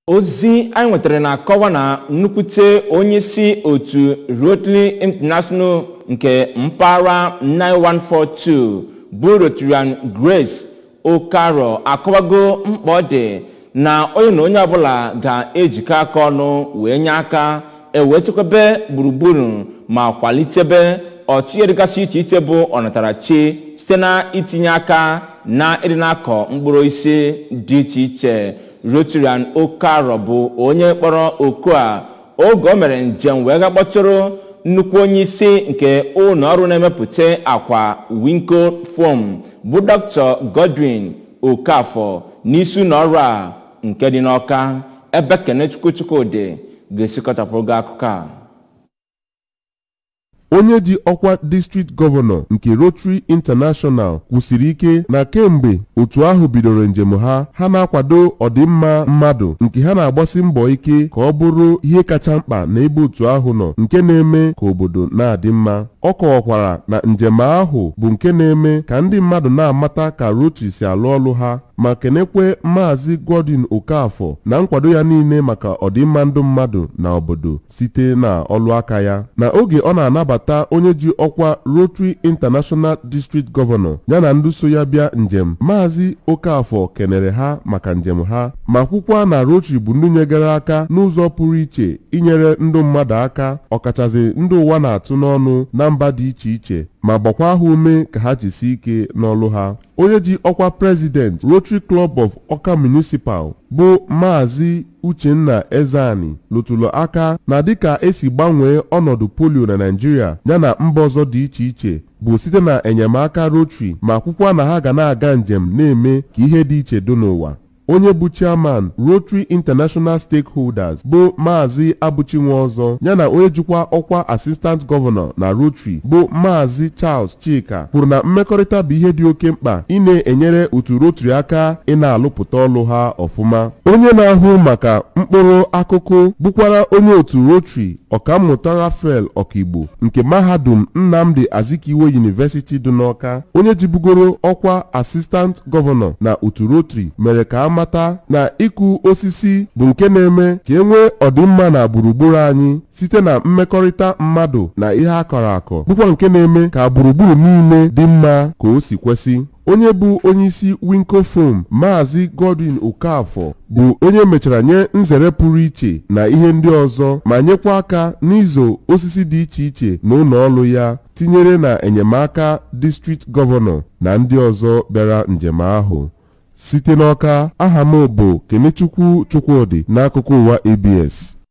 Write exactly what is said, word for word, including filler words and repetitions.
Ozi anyị nwetara na akọwa na nnukwute onye si otu Rotary International nke mpaghara nine one four two bụ Rotarian Grace Okaro akọwago mkpa ọ dị na onye na onye ọbụla ga-ejikọ aka ọnụ wee nye aka ewee chekwebe gburugburu ma kwalitebe otu ihe dịgasị iche iche bụ ọnatarachi site na itinye aka na ịdị na-akọ mkpụrụ isi dị iche iche. Rotarian Okaro bụ onye kpọrọ oku a oge o mere njem wee ga-kpọtụrụ nnukwu onye isi nke ụlọ ọrụ na-emepụta akwa Winco Foam bụ Doctor Godwin Okafọ n'isi ụlọ ọrụ a nke dị n'Ọka, ebe Kenechukwu Chukwudị ga-esikọtapụrụ gị akụkọ a. Onye ji ọkwa district gọvanọ nke Rotary International kwusiri ike na kemgbe otu ahụ bidoro njem ha ha na-akwado ọdịmma mmadụ nke ha na-agbasi mbọ ike ka ọ bụrụ ihe kacha mkpa n'ebe otu ahụ nọ nke na-eme ka obodo na-adị mma. Ọ kọwakwara na njem ahụ bụ nke na-eme ka ndị mmadụ na-amata ka Rotary si alụ ọlụ ha ma kenekwe Maazị Godwin Okafọ na nkwado ya niile maka ọdịmma ndụ mmadụ na obodo site na ọlụ aka ya. Na oge ọ na-anabata onye ji ọkwa Rotary International District Governor ya na ndị so ya bịa njem, Maazị Okafọ kenere ha maka njem ha ma kwukwa na Rotary bụ ndị nyegara aka n'ụzọ pụrụ iche inyere ndụ mmadụ aka ọkachasị ndị ụwa na-atụ n'ọnụ na mba dị iche iche ma gbakwa ha ume ka ha jisi ike n'ọlụ ha. Onye ji ọkwa President Rotary Club of Ọka Municipal bụ Maazị Uchenna Ezani lụtụrụ aka na dịka esi gbanwee ọnọdụ polio na Nigeria yana mba ọzọ dị iche iche bụ site na enyemaka Rotary ma kwukwa na ha ga na-aga njem na-eme ka ihe dị iche dị n'ụwa. Onye bụ chairman Rotary International Stakeholders bụ Maazị Abuchi Nwaọzọ yana onye jikwa ọkwa Assistant Governor na Rotary bụ Maazị Charles Chika kwuru na mmekọrịta bụ ihe dị oke mkpa ị na-enyere otu Rotary aka ị na-alụpụta ọlụ ha ọfụma. Onye na-ahụ maka mkpụrụ akụkụ bụkwara onye otu Rotary Ọkammụta Raphael Okigbo nke Mahadum Nnamdi Azikiwe University dị n'Ọka, onye jibugoro ọkwa Assistant Governor na otu Rotary mere ka mata na ịkụ osisi bụ nke na-eme ka e nwee ọdịmma na gburugburu anyị site na mmekọrịta mmadụ na ihe akọrọ akọ bụkwa nke na-eme ka gburugburu niile dị mma ka o si kwesị. Onye bụ onye isi Winco Foam Maazị Godwin Okafọ bụ onye mechara nye nzere pụrụ iche na ihe ndị ọzọ ma nyekwa aka n'izo osisi dị iche iche na ụlọ ọrụ ya tinyere na enyemaka district gọvanọ na ndị ọzọ bịara njem ahụ. Site n'Ọka, aha m bụ Kenechukwu Chukwudị n'akụkọ ụwa A B S.